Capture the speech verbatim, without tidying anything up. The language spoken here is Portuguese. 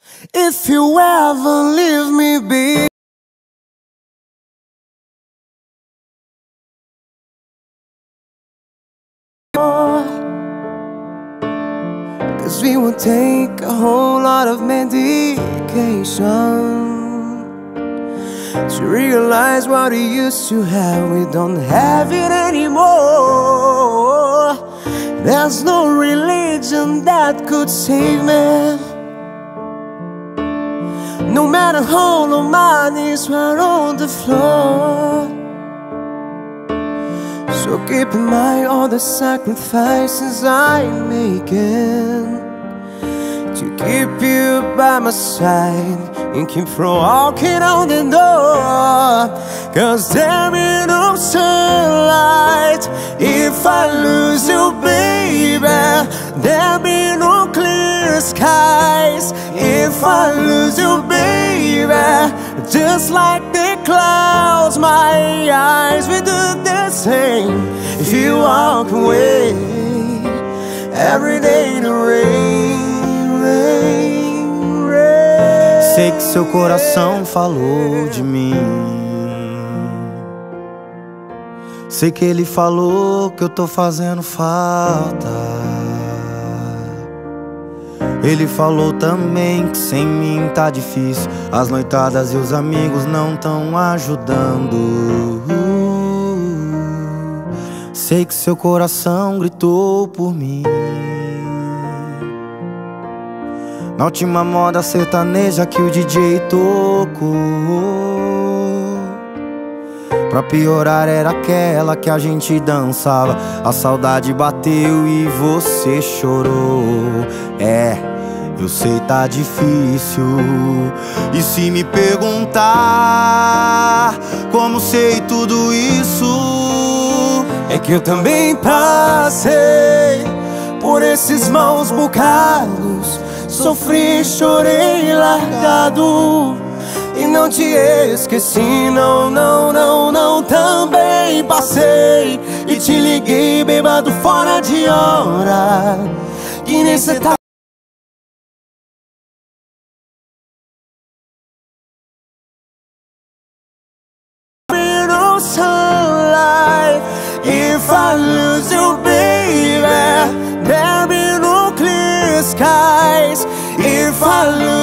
If you ever leave me be, cause we will take a whole lot of medication to realize what we used to have, we don't have it anymore. There's no religion that could save me, no matter how long my knees were on the floor. So keep in mind all the sacrifices I'm making to keep you by my side and keep from walking on the door. Cause there be no sunlight if I lose you, baby. There be no clear skies if I lose you, baby. Just like the clouds, my eyes will do the same if you walk away. Every day the rain, rain, rain. Sei que seu coração falou de mim. Sei que ele falou que eu tô fazendo falta. Ele falou também que sem mim tá difícil, as noitadas e os amigos não tão ajudando. Sei que seu coração gritou por mim. Na última moda sertaneja que o D J tocou, pra piorar era aquela que a gente dançava. A saudade bateu e você chorou. É, eu sei tá difícil. E se me perguntar como sei tudo isso, é que eu também passei por esses maus bocados. Sofri, chorei largado e não te esqueci, não, não, não, não. Também passei e te liguei bêbado fora de hora, que nem cê tá. No sunlight if I lose you, baby. There be no clear skies if I lose